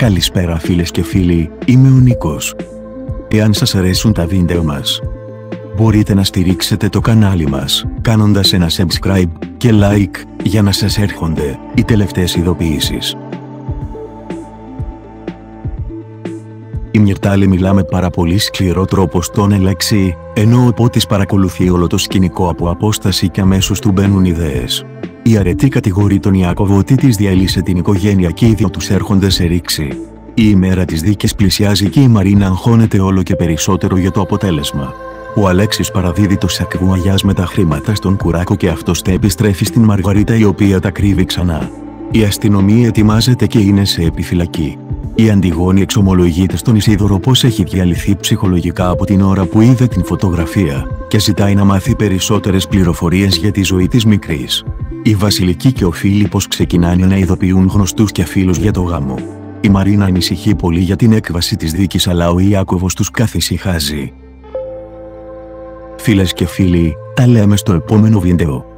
Καλησπέρα φίλες και φίλοι, είμαι ο Νίκος. Εάν σας αρέσουν τα βίντεο μας, μπορείτε να στηρίξετε το κανάλι μας, κάνοντας ένα subscribe και like, για να σας έρχονται οι τελευταίες ειδοποιήσεις. Η Μυρτάλη μιλά με πάρα πολύ σκληρό τρόπο στον Ελέξη, ενώ ο Πότης παρακολουθεί όλο το σκηνικό από απόσταση και αμέσως του μπαίνουν ιδέες. Η Αρετή κατηγορεί τον Ιάκωβο ότι της διαλύσε την οικογένεια και οι δύο τους έρχονται σε ρήξη. Η ημέρα της δίκης πλησιάζει και η Μαρίνα αγχώνεται όλο και περισσότερο για το αποτέλεσμα. Ο Αλέξης παραδίδει το σακβουαγιάζ με τα χρήματα στον Κουράκο και αυτός τα επιστρέφει στην Μαργαρίτα, η οποία τα κρύβει ξανά. Η αστυνομία ετοιμάζεται και είναι σε επιφυλακή. Η Αντιγόνη εξομολογείται στον Ισίδωρο πως έχει διαλυθεί ψυχολογικά από την ώρα που είδε την φωτογραφία και ζητάει να μάθει περισσότερες πληροφορίες για τη ζωή της μικρής. Η Βασιλική και ο Φίλιππος ξεκινάνε να ειδοποιούν γνωστούς και φίλους για το γάμο. Η Μαρίνα ανησυχεί πολύ για την έκβαση της δίκης, αλλά ο Ιάκωβος τους καθησυχάζει. Φίλες και φίλοι, τα λέμε στο επόμενο βίντεο.